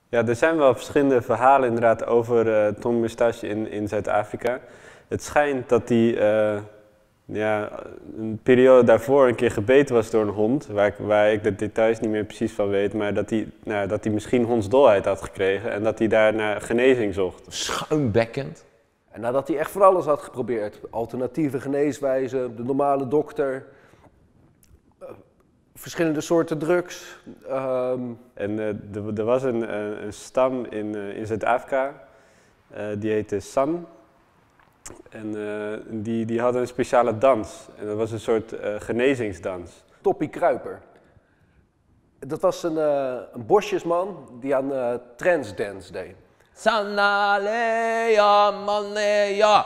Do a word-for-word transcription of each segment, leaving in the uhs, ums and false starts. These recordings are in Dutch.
Ja, er zijn wel verschillende verhalen inderdaad over uh, Tom Mustache in, in Zuid-Afrika. Het schijnt dat hij uh, ja, een periode daarvoor een keer gebeten was door een hond, waar ik, waar ik de details niet meer precies van weet, maar dat hij, nou, dat hij misschien hondsdolheid had gekregen en dat hij daar naar genezing zocht. Schuimbekkend. En nadat hij echt van alles had geprobeerd, alternatieve geneeswijzen, de normale dokter, uh, verschillende soorten drugs. Um... En uh, er, er was een, uh, een stam in, uh, in Zuid-Afrika, uh, die heette San. En uh, die, die hadden een speciale dans. En dat was een soort uh, genezingsdans. Toppie Kruiper. Dat was een, uh, een bosjesman die aan uh, transdance deed. Sanaleya maneya,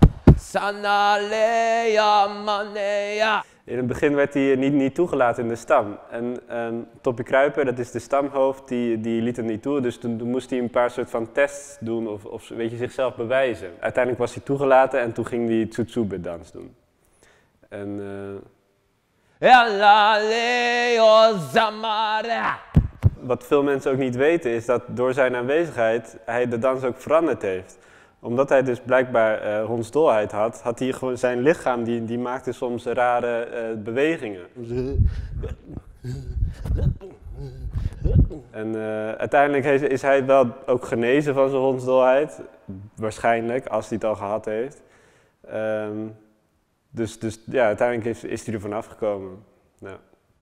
Sanaleya maneya. In het begin werd hij niet, niet toegelaten in de stam. En um, Toppie Kruiper, dat is de stamhoofd, die, die liet hem niet toe. Dus toen, toen moest hij een paar soort van tests doen of, of weet je, zichzelf bewijzen. Uiteindelijk was hij toegelaten en toen ging hij Tsutsube-dans doen. En... Uh, wat veel mensen ook niet weten is dat door zijn aanwezigheid hij de dans ook veranderd heeft. Omdat hij dus blijkbaar uh, hondsdolheid had, had hij gewoon zijn lichaam, die, die maakte soms rare uh, bewegingen. En uh, uiteindelijk is, is hij wel ook genezen van zijn hondsdolheid. Waarschijnlijk, als hij het al gehad heeft. Um, dus, dus ja, uiteindelijk is, is hij er vanaf gekomen. Ja.